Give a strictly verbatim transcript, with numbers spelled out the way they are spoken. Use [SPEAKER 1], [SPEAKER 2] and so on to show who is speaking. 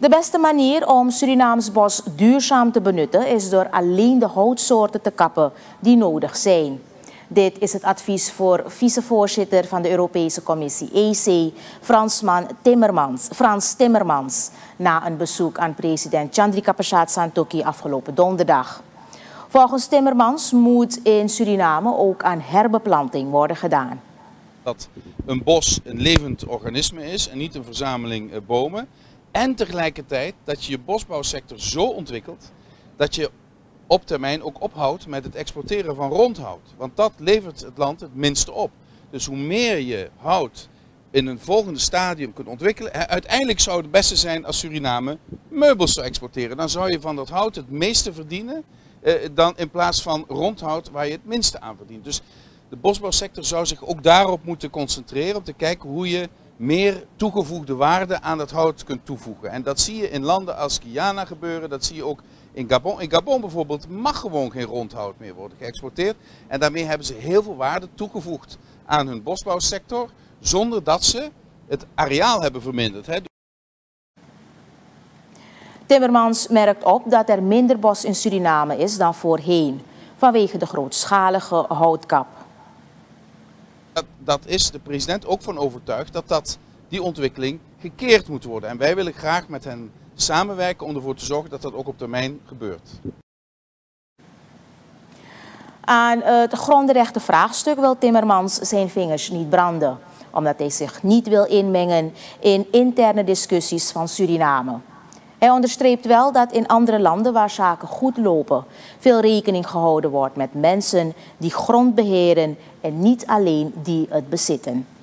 [SPEAKER 1] De beste manier om Surinaams bos duurzaam te benutten is door alleen de houtsoorten te kappen die nodig zijn. Dit is het advies voor vicevoorzitter van de Europese Commissie E C, Fransman Timmermans, Frans Timmermans, na een bezoek aan president Chandrika Persat Santokhi afgelopen donderdag. Volgens Timmermans moet in Suriname ook aan herbeplanting worden gedaan.
[SPEAKER 2] Dat een bos een levend organisme is en niet een verzameling bomen. En tegelijkertijd dat je je bosbouwsector zo ontwikkelt dat je op termijn ook ophoudt met het exporteren van rondhout. Want dat levert het land het minste op. Dus hoe meer je hout in een volgende stadium kunt ontwikkelen. Uiteindelijk zou het beste zijn als Suriname meubels zou exporteren. Dan zou je van dat hout het meeste verdienen eh, dan in plaats van rondhout waar je het minste aan verdient. Dus de bosbouwsector zou zich ook daarop moeten concentreren om te kijken hoe je meer toegevoegde waarde aan dat hout kunt toevoegen. En dat zie je in landen als Guyana gebeuren, dat zie je ook in Gabon. In Gabon bijvoorbeeld mag gewoon geen rondhout meer worden geëxporteerd. En daarmee hebben ze heel veel waarde toegevoegd aan hun bosbouwsector, zonder dat ze het areaal hebben verminderd. Hè.
[SPEAKER 1] Timmermans merkt op dat er minder bos in Suriname is dan voorheen, vanwege de grootschalige houtkap.
[SPEAKER 2] Dat, dat is de president ook van overtuigd dat, dat die ontwikkeling gekeerd moet worden. En wij willen graag met hen samenwerken om ervoor te zorgen dat dat ook op termijn gebeurt.
[SPEAKER 1] Aan het grondrechtenvraagstuk wil Timmermans zijn vingers niet branden, omdat hij zich niet wil inmengen in interne discussies van Suriname. Hij onderstreept wel dat in andere landen waar zaken goed lopen veel rekening gehouden wordt met mensen die grond beheren en niet alleen die het bezitten.